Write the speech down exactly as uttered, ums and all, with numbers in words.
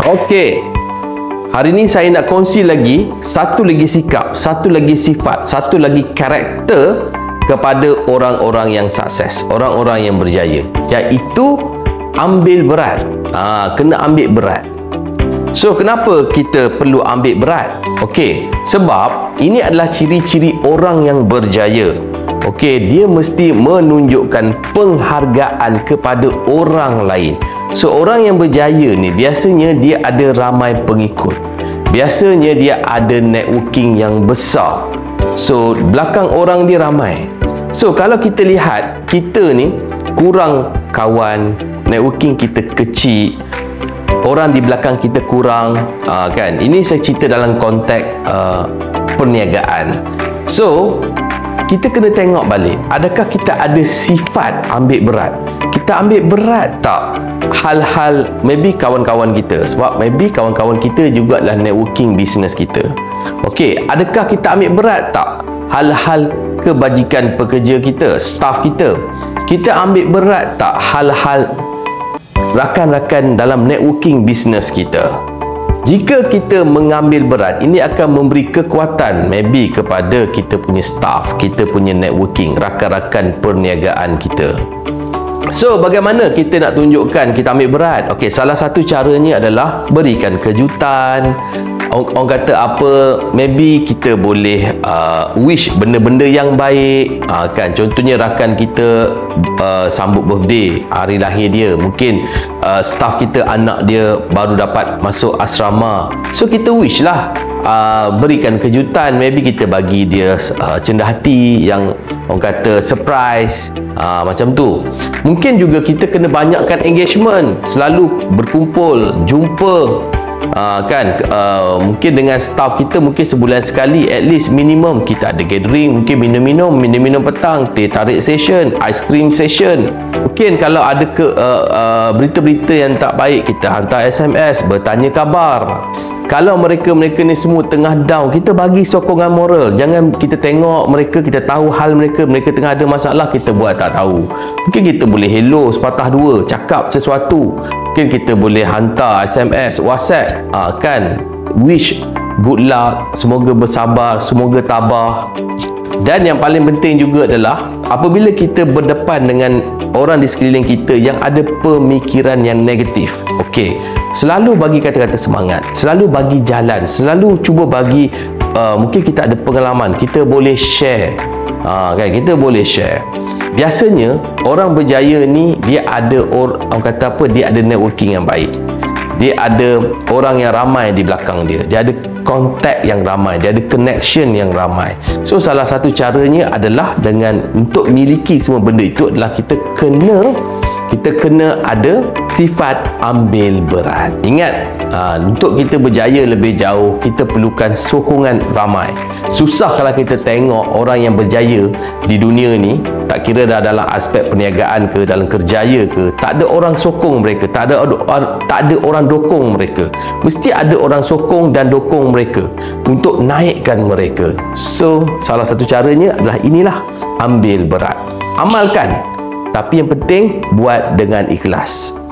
Okey. Hari ni saya nak kongsi lagi satu lagi sikap, satu lagi sifat, satu lagi karakter kepada orang-orang yang sukses, orang-orang yang berjaya, iaitu ambil berat. Ha, kena ambil berat. So, kenapa kita perlu ambil berat? Okey, sebab ini adalah ciri-ciri orang yang berjaya. Okey, dia mesti menunjukkan penghargaan kepada orang lain. So, orang yang berjaya ni biasanya dia ada ramai pengikut. Biasanya dia ada networking yang besar. So, belakang orang dia ramai. So, kalau kita lihat, kita ni kurang kawan, networking kita kecil, orang di belakang kita kurang, uh, kan? Ini saya cerita dalam konteks uh, perniagaan. So, kita kena tengok balik, adakah kita ada sifat ambil berat? Kita ambil berat tak hal-hal, maybe kawan-kawan kita, sebab maybe kawan-kawan kita juga adalah networking business kita. Okey, adakah kita ambil berat tak hal-hal kebajikan pekerja kita, staff kita? Kita ambil berat tak hal-hal rakan-rakan dalam networking business kita? Jika kita mengambil berat, ini akan memberi kekuatan maybe kepada kita punya staff, kita punya networking, rakan-rakan perniagaan kita. So, bagaimana kita nak tunjukkan kita ambil berat? Okey, salah satu caranya adalah berikan kejutan. Orang, orang kata apa, maybe kita boleh uh, wish benda-benda yang baik, uh, kan? Contohnya rakan kita uh, sambut birthday, hari lahir dia, mungkin uh, staff kita anak dia baru dapat masuk asrama. So, kita wish lah, uh, berikan kejutan, maybe kita bagi dia uh, cendah hati yang orang kata surprise, uh, macam tu. Mungkin juga kita kena banyakkan engagement, selalu berkumpul, jumpa. Uh, kan uh, mungkin dengan staff kita, mungkin sebulan sekali at least minimum kita ada gathering, mungkin minum-minum minum-minum petang, teh tarik session, ice cream session. Mungkin kalau ada ke uh, uh, berita-berita yang tak baik, kita hantar S M S bertanya khabar. Kalau mereka-mereka ni semua tengah down, kita bagi sokongan moral. Jangan kita tengok mereka, kita tahu hal mereka, mereka tengah ada masalah, kita buat tak tahu. Mungkin kita boleh hello sepatah dua, cakap sesuatu. Mungkin kita boleh hantar S M S, WhatsApp, ha, kan, wish good luck, semoga bersabar, semoga tabah. Dan yang paling penting juga adalah apabila kita berdepan dengan orang di sekeliling kita yang ada pemikiran yang negatif, okey, selalu bagi kata-kata semangat, selalu bagi jalan, selalu cuba bagi uh, mungkin kita ada pengalaman, kita boleh share, ha, kan, kita boleh share. Biasanya orang berjaya ni dia ada orang, orang kata apa, dia ada networking yang baik, dia ada orang yang ramai di belakang dia, dia ada kontak yang ramai, dia ada connection yang ramai. So, salah satu caranya adalah dengan untuk miliki semua benda itu adalah kita kena kita kena ada sifat ambil berat. Ingat, ha, untuk kita berjaya lebih jauh, kita perlukan sokongan ramai. Susah kalau kita tengok orang yang berjaya di dunia ni, tak kira dah dalam aspek perniagaan ke, dalam kerjaya ke, tak ada orang sokong mereka, tak ada tak ada orang dokong mereka. Mesti ada orang sokong dan dokong mereka untuk naikkan mereka. So, salah satu caranya adalah inilah, ambil berat. Amalkan. Tapi yang penting, buat dengan ikhlas.